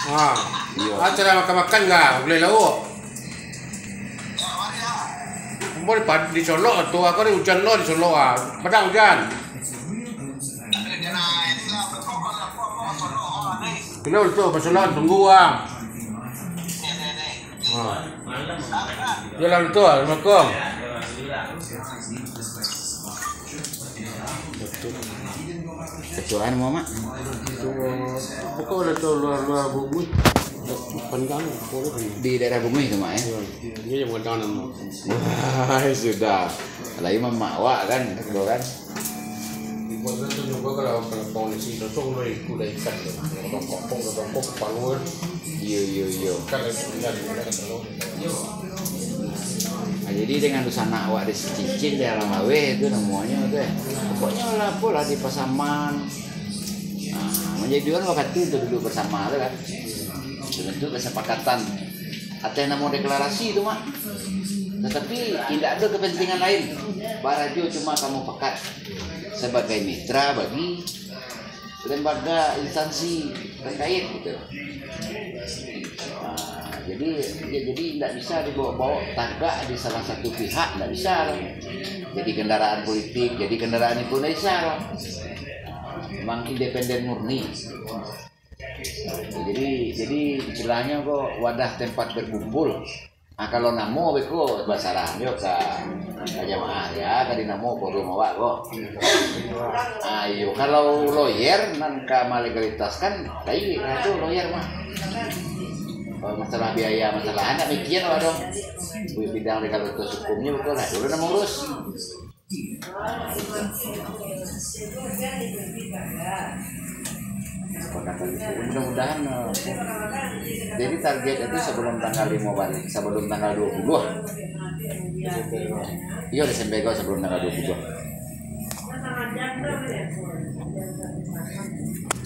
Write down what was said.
Ah, Iya. acara makan-makan nggak boleh lauk. Boleh di Solo tuh, aku di hujan lo di Solo ah, padang hujan. Kena tu Barcelona tunggu ah. Jalan tu, Assalamualaikum. Kecuali mama. Pokoknya tu luar bumi. Pandang, Di daerah bumi itu mak ya. Dia yang mengatakan Wah sudah. Lagi mama awak kan, gitu kan. Bukan tu juga kalau polisi itu lo ikut dah ikat tu, kalau panggul, Iya. kan ada terlalu. Nah, jadi dengan busana awak di cincin di alam awe itu namanya tuh. Pokoknya lah pula di Pasaman. Nah, menjadi kan waktu itu duduk bersama tuh kan. Bentuk kesepakatan. Ada yang mau deklarasi itu mak. Tetapi tidak ada kepentingan lain. Barajo cuma kamu pekat sebagai mitra bagi lembaga instansi terkait gitu. Nah, jadi tidak bisa dibawa-bawa tagak di salah satu pihak, tidak bisa loh. Jadi kendaraan politik, jadi kendaraan Indonesia loh. Memang independen murni. Jadi istilahnya kok wadah tempat berkumpul. Nah kalau namo beko basaran yo ka jamaah ya kadi namo forum awak kok. Ayo kalau lawyer nan ka legalitas kan kai itu lawyer mah. Masalah biaya, masalah anak mikian lah dong. Bidang legalitas hukumnya betul lah dulu namo urus. Mudah-mudahan jadi target itu sebelum tanggal 5 balik, sebelum tanggal 20. Iya Desember sebelum tanggal 20.